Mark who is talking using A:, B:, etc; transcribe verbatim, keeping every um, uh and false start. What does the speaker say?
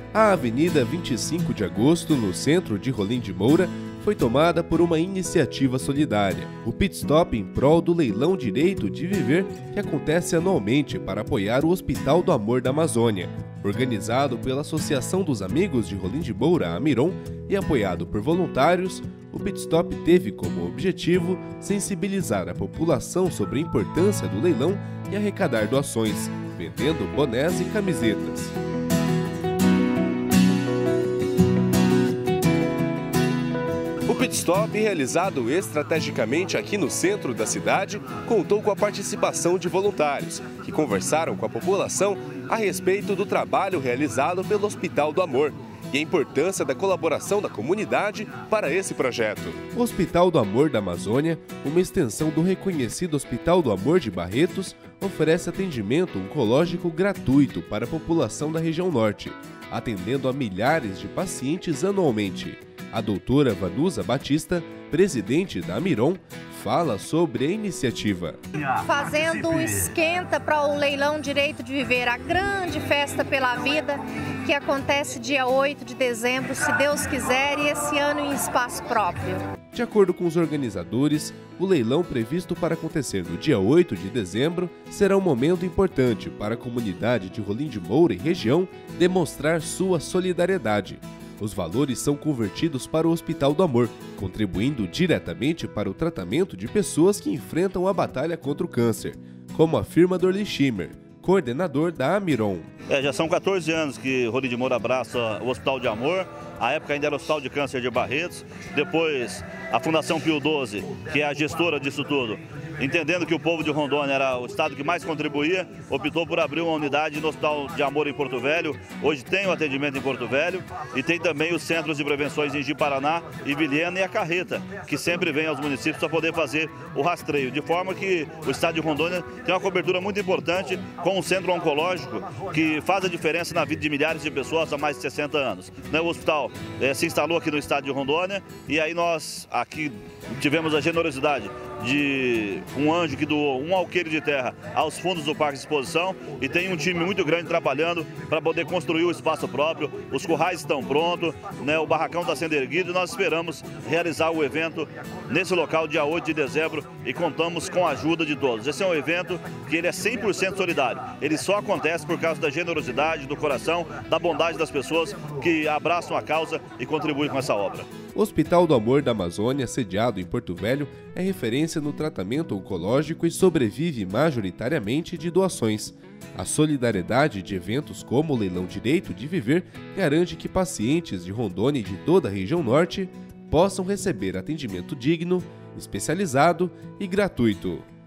A: A Avenida vinte e cinco de agosto, no centro de Rolim de Moura, foi tomada por uma iniciativa solidária, o Pit Stop em prol do Leilão Direito de Viver, que acontece anualmente para apoiar o Hospital do Amor da Amazônia. Organizado pela Associação dos Amigos de Rolim de Moura, Amiron, e apoiado por voluntários, o Pit Stop teve como objetivo sensibilizar a população sobre a importância do leilão e arrecadar doações, vendendo bonés e camisetas. O Pit Stop, realizado estrategicamente aqui no centro da cidade, contou com a participação de voluntários, que conversaram com a população a respeito do trabalho realizado pelo Hospital do Amor e a importância da colaboração da comunidade para esse projeto. O Hospital do Amor da Amazônia, uma extensão do reconhecido Hospital do Amor de Barretos, oferece atendimento oncológico gratuito para a população da região norte, atendendo a milhares de pacientes anualmente. A doutora Vanusa Batista, presidente da Amiron, fala sobre a iniciativa.
B: Fazendo o esquenta para o Leilão Direito de Viver, a grande festa pela vida, que acontece dia oito de dezembro, se Deus quiser, e esse ano em espaço próprio.
A: De acordo com os organizadores, o leilão previsto para acontecer no dia oito de dezembro será um momento importante para a comunidade de Rolim de Moura e região demonstrar sua solidariedade. Os valores são convertidos para o Hospital do Amor, contribuindo diretamente para o tratamento de pessoas que enfrentam a batalha contra o câncer, como afirma Dorli Schimmer, coordenador da Amiron.
C: É, já são quatorze anos que Rolim de Moura abraça o Hospital de Amor. A época ainda era o Hospital de Câncer de Barretos. Depois, a Fundação Pio doze, que é a gestora disso tudo, entendendo que o povo de Rondônia era o estado que mais contribuía, optou por abrir uma unidade no Hospital de Amor em Porto Velho. Hoje tem o atendimento em Porto Velho e tem também os centros de prevenções em Ji-Paraná e Vilhena e a Carreta, que sempre vem aos municípios para poder fazer o rastreio. De forma que o estado de Rondônia tem uma cobertura muito importante com um centro oncológico que faz a diferença na vida de milhares de pessoas há mais de sessenta anos. O hospital eh, se instalou aqui no estado de Rondônia e aí nós aqui tivemos a generosidade de um anjo que doou um alqueire de terra aos fundos do Parque de Exposição e tem um time muito grande trabalhando para poder construir o espaço próprio. Os currais estão prontos, né, o barracão está sendo erguido e nós esperamos realizar o evento nesse local dia oito de dezembro e contamos com a ajuda de todos. Esse é um evento que ele é cem por cento solidário. Ele só acontece por causa da generosidade, do coração, da bondade das pessoas que abraçam a causa e contribuem com essa obra.
A: O Hospital do Amor da Amazônia, sediado em Porto Velho, é referência no tratamento oncológico e sobrevive majoritariamente de doações. A solidariedade de eventos como o Leilão Direito de Viver garante que pacientes de Rondônia e de toda a região norte possam receber atendimento digno, especializado e gratuito.